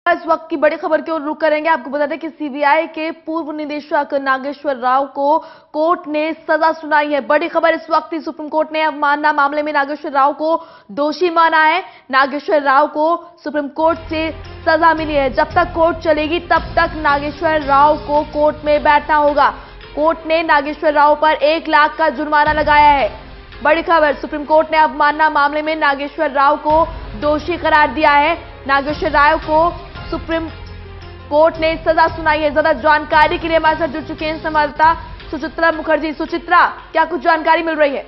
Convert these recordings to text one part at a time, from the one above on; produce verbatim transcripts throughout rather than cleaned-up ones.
इस वक्त की बड़ी खबर की ओर रुख करेंगे। आपको बता दें कि सीबीआई के पूर्व निदेशक नागेश्वर राव को कोर्ट ने सजा सुनाई है। बड़ी खबर इस वक्त ही, सुप्रीम कोर्ट ने अवमानना मामले में नागेश्वर राव को दोषी माना है। नागेश्वर राव को सुप्रीम कोर्ट से सजा मिली है। जब तक कोर्ट चलेगी तब तक नागेश्वर राव को कोर्ट में बैठना होगा। कोर्ट ने नागेश्वर राव पर एक लाख का जुर्माना लगाया है। बड़ी खबर, सुप्रीम कोर्ट ने अवमानना मामले में नागेश्वर राव को दोषी करार दिया है। नागेश्वर राव को सुप्रीम कोर्ट ने सजा सुनाई है। ज्यादा जानकारी के लिए हमारे साथ जुड़ चुके हैं संवाददाता सुचित्रा मुखर्जी। सुचित्रा, क्या कुछ जानकारी मिल रही है?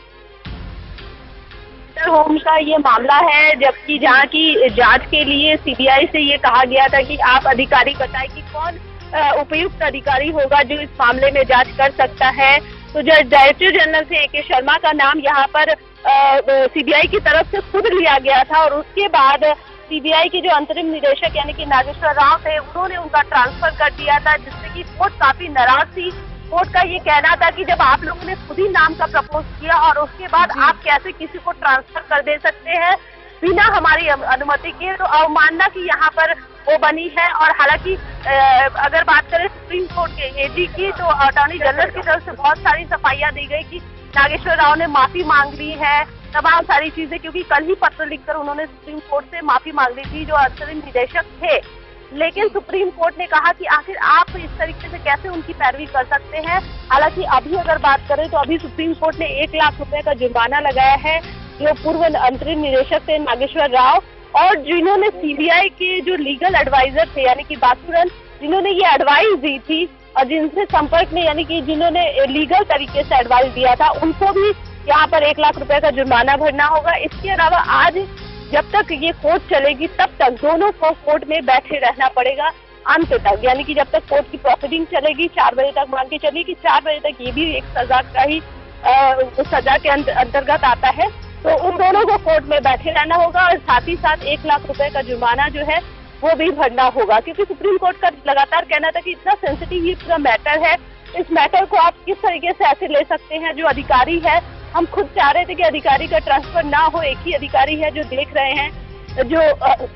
होम का ये मामला है, जबकि जहां की जांच के लिए सीबीआई से ये कहा गया था कि आप अधिकारी बताएं कि कौन उपयुक्त अधिकारी होगा जो इस मामले में जांच कर सकता है। तो जज डायरेक्टर जनरल से ए के शर्मा का नाम यहाँ पर सीबीआई की तरफ से खुद लिया गया था और उसके बाद सीबीआई के जो अंतरिम निदेशक यानी कि नागेश्वर राव थे, उन्होंने उनका ट्रांसफर कर दिया था, जिससे कि कोर्ट काफी नाराज थी। कोर्ट का ये कहना था कि जब आप लोगों ने खुद ही नाम का प्रपोज किया और उसके बाद आप कैसे किसी को ट्रांसफर कर दे सकते हैं बिना हमारी अनुमति के, तो अवमानना की यहाँ पर वो बनी है। और हालांकि अगर बात करें सुप्रीम कोर्ट के एजी की, तो अटॉर्नी जनरल की तरफ से बहुत सारी सफाइयां दी गई कि नागेश्वर राव ने माफी मांग ली है, तमाम सारी चीजें, क्योंकि कल ही पत्र लिखकर उन्होंने सुप्रीम कोर्ट से माफी मांग ली थी जो अंतरिम निदेशक थे। लेकिन सुप्रीम कोर्ट ने कहा कि आखिर आप इस तरीके से कैसे उनकी पैरवी कर सकते हैं। हालांकि अभी अगर बात करें तो अभी सुप्रीम कोर्ट ने एक लाख रुपए का जुर्माना लगाया है जो पूर्व अंतरिम निदेशक थे नागेश्वर राव, और जिन्होंने सीबीआई के जो लीगल एडवाइजर थे यानी कि बासुरन, जिन्होंने ये एडवाइस दी थी और जिनसे संपर्क में यानी कि जिन्होंने लीगल तरीके से एडवाइस दिया था, उनको भी यहाँ पर एक लाख रुपए का जुर्माना भरना होगा। इसके अलावा आज जब तक ये कोर्ट चलेगी तब तक दोनों को कोर्ट में बैठे रहना पड़ेगा अंत तक, यानी कि जब तक कोर्ट की प्रोसीडिंग चलेगी चार बजे तक मान के चलिए कि चार बजे तक ये भी एक सजा का ही आ, सजा के अंतर्गत आता है। तो उन दोनों को कोर्ट में बैठे रहना होगा और साथ ही साथ एक लाख रुपए का जुर्माना जो है वो भी भरना होगा, क्योंकि सुप्रीम कोर्ट का लगातार कहना था कि इतना सेंसिटिव ये पूरा मैटर है, इस मैटर को आप किस तरीके से ऐसे ले सकते हैं। जो अधिकारी है, हम खुद चाह रहे थे कि अधिकारी का ट्रांसफर ना हो, एक ही अधिकारी है जो देख रहे हैं, जो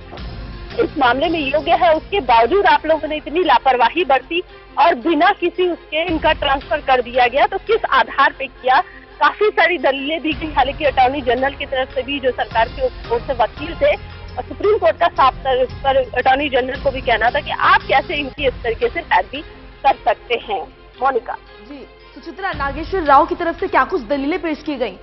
इस मामले में योग्य है, उसके बावजूद आप लोगों ने इतनी लापरवाही बरती और बिना किसी उसके इनका ट्रांसफर कर दिया गया। तो किस आधार पे किया, काफी सारी दलीलें दी गई। हालांकि अटॉर्नी जनरल की तरफ से भी जो सरकार के ओर से वकील थे और सुप्रीम कोर्ट का साफ तौर पर अटॉर्नी जनरल को भी कहना था कि आप कैसे इनकी इस तरीके से पैरवी कर सकते हैं। मोनिका जी, सुचित्रा, नागेश्वर राव की तरफ से क्या कुछ दलीलें पेश की गई?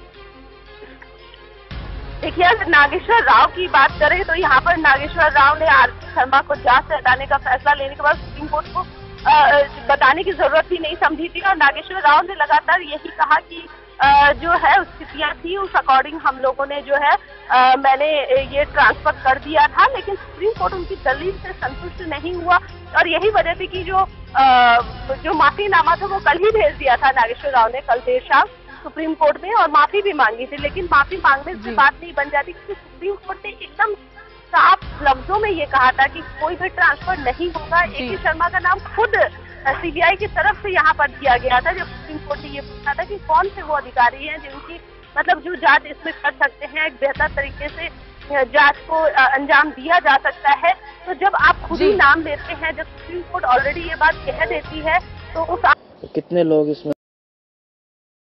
देखिए, अगर नागेश्वर राव की बात करें तो यहाँ पर नागेश्वर राव ने आर के शर्मा को जांच से हटाने का फैसला लेने के बाद सुप्रीम कोर्ट को आ, बताने की जरूरत ही नहीं समझी थी और नागेश्वर राव ने लगातार यही कहा कि आ, जो है स्थितियां थी उस अकॉर्डिंग हम लोगों ने जो है आ, मैंने ये ट्रांसफर कर दिया था। लेकिन सुप्रीम कोर्ट उनकी दलील से संतुष्ट नहीं हुआ और यही वजह थी कि जो आ, जो माफीनामा था वो कल ही भेज दिया था नागेश्वर राव ने, कल देर शाम सुप्रीम कोर्ट में, और माफी भी मांगी थी। लेकिन माफी मांगने से बात नहीं बन जाती, क्योंकि सुप्रीम कोर्ट ने एकदम साफ लफ्जों में ये कहा था कि कोई भी ट्रांसफर नहीं होगा। ए के शर्मा का नाम खुद सीबीआई की तरफ से यहाँ पर दिया गया था जब सुप्रीम कोर्ट ने ये पूछा था कि कौन से वो अधिकारी हैं जिनकी मतलब जो जांच इसमें कर सकते हैं, एक बेहतर तरीके से जांच को अंजाम दिया जा सकता है। तो जब आप खुद ही नाम लेते हैं, जब सुप्रीम कोर्ट ऑलरेडी ये बात कह देती है, तो उस कितने लोग इसमें